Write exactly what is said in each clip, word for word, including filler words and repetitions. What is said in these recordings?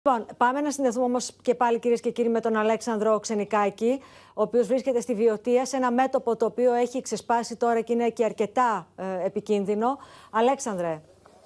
Λοιπόν, πάμε να συνδεθούμε όμως και πάλι, κυρίες και κύριοι, με τον Αλέξανδρο Ξενικάκη, ο οποίος βρίσκεται στη Βιωτία, σε ένα μέτωπο το οποίο έχει ξεσπάσει τώρα και είναι και αρκετά ε, επικίνδυνο. Αλέξανδρε.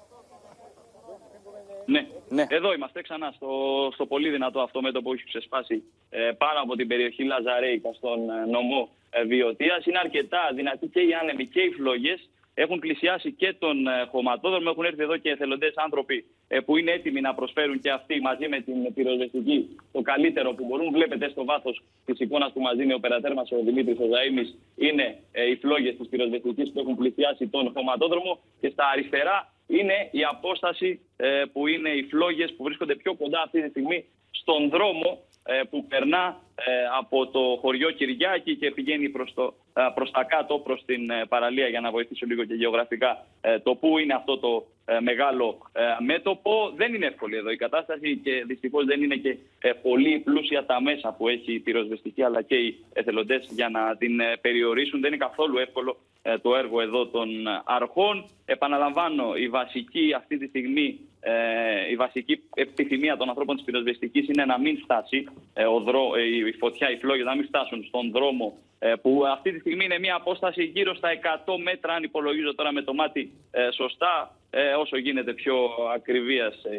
Ναι, ναι, εδώ είμαστε ξανά στο, στο πολύ δυνατό αυτό μέτωπο που έχει ξεσπάσει ε, πάνω από την περιοχή Λαζαρέικα στον ε, νομό ε, Βιωτίας. Είναι αρκετά δυνατοί και οι άνεμοι και οι φλόγες. Έχουν πλησιάσει και τον ε, χωματόδρομο. Έχουν έρθει εδώ και εθελοντές άνθρωποι ε, που είναι έτοιμοι να προσφέρουν και αυτοί μαζί με την πυροσβεστική το καλύτερο που μπορούν. Βλέπετε στο βάθος της εικόνας που μας δίνει ο περατέρ μας ο Δημήτρης ο Ζαΐμης είναι ε, οι φλόγες της πυροσβεστικής που έχουν πλησιάσει τον χωματόδρομο. Και στα αριστερά είναι η απόσταση ε, που είναι οι φλόγες που βρίσκονται πιο κοντά αυτή τη στιγμή στον δρόμο ε, που περνά ε, από το χωριό Κυριάκη και πηγαίνει προς, το, ε, προς τα κάτω, προς την ε, παραλία, για να βοηθήσω λίγο και γεωγραφικά ε, το που είναι αυτό το ε, μεγάλο ε, μέτωπο. Δεν είναι εύκολη εδώ η κατάσταση και δυστυχώς δεν είναι και ε, πολύ πλούσια τα μέσα που έχει η πυροσβεστική αλλά και οι εθελοντές για να την ε, περιορίσουν. Δεν είναι καθόλου εύκολο το έργο εδώ των αρχών. Επαναλαμβάνω, η βασική αυτή τη στιγμή, ε, η βασική επιθυμία των ανθρώπων της πυροσβεστικής είναι να μην φτάσει ε, ο δρό, ε, η φωτιά, οι φλόγες, να μην φτάσουν στον δρόμο ε, που αυτή τη στιγμή είναι μια απόσταση γύρω στα εκατό μέτρα, αν υπολογίζω τώρα με το μάτι ε, σωστά, ε, όσο γίνεται πιο ακριβίας ε,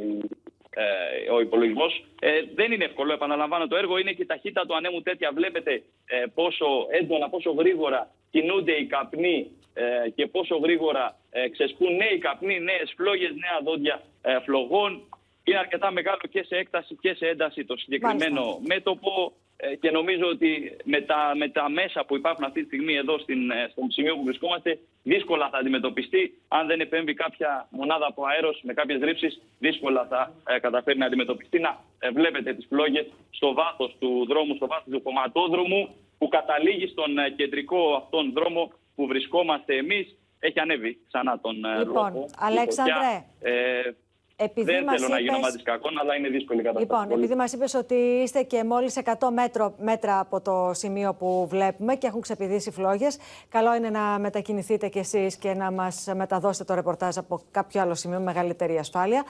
Ε, ο υπολογισμός. Ε, δεν είναι εύκολο, επαναλαμβάνω το έργο. Είναι και η ταχύτητα του ανέμου τέτοια. Βλέπετε ε, πόσο έντονα, πόσο γρήγορα κινούνται οι καπνοί ε, και πόσο γρήγορα ε, ξεσπούν νέοι καπνοί, νέες φλόγες, νέα δόντια ε, φλογών. Είναι αρκετά μεγάλο και σε έκταση και σε ένταση το συγκεκριμένο Μάλιστα. μέτωπο. Ε, και νομίζω ότι με τα, με τα μέσα που υπάρχουν αυτή τη στιγμή εδώ στην, στο σημείο που βρισκόμαστε, δύσκολα θα αντιμετωπιστεί. Αν δεν επέμβει κάποια μονάδα από αέρος με κάποιες ρήψεις, δύσκολα θα ε, καταφέρει να αντιμετωπιστεί. Να ε, βλέπετε τις φλόγες στο βάθος του δρόμου, στο βάθος του χωματόδρομου, που καταλήγει στον ε, κεντρικό αυτόν δρόμο που βρισκόμαστε εμείς. Έχει ανέβει ξανά τον ε, λοιπόν, λόγο. Αλέξανδρε. Ε, Επειδή δεν θέλω είπες... να γίνω μάτις κακών, αλλά είναι δύσκολη η κατάσταση. Λοιπόν, πολύ. επειδή μας είπες ότι είστε και μόλις εκατό μέτρο, μέτρα από το σημείο που βλέπουμε και έχουν ξεπηδήσει φλόγες, καλό είναι να μετακινηθείτε κι εσείς και να μας μεταδώσετε το ρεπορτάζ από κάποιο άλλο σημείο με μεγαλύτερη ασφάλεια.